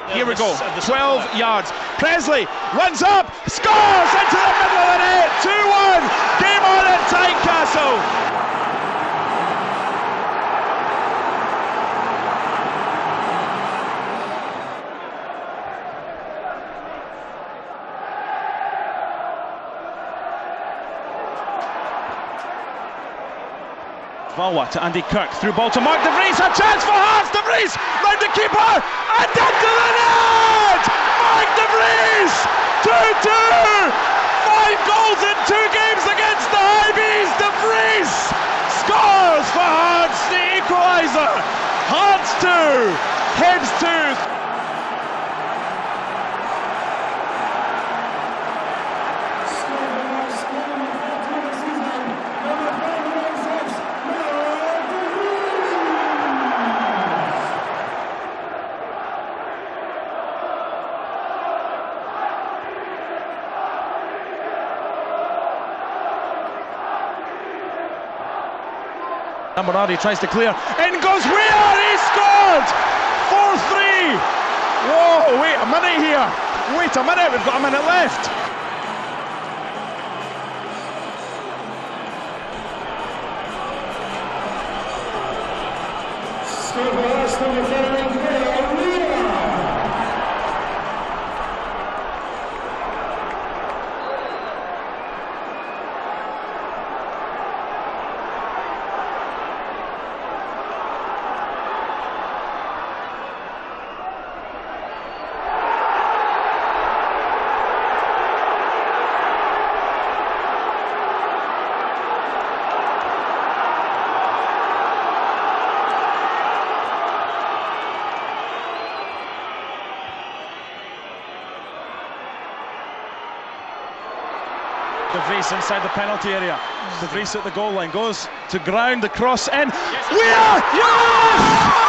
Here we go, 12 yards. Presley runs up, scores into the middle of the net. 2-1. Game on at Tynecastle. Valwa to Andy Kirk, through ball to Mark De Vries, a chance for Hearts, De Vries round the keeper and into the net! Mark De Vries, 2-2! 5 goals in 2 games against the Hibees. De Vries scores for Hearts, the equaliser. Hearts 2, Hibs 2. Murari tries to clear, in goes Weir, he scored! 4-3! Whoa, wait a minute here, wait a minute, we've got a minute left. De Vries inside the penalty area. De Vries at the goal line, goes to ground, the cross in. Weir! Yes!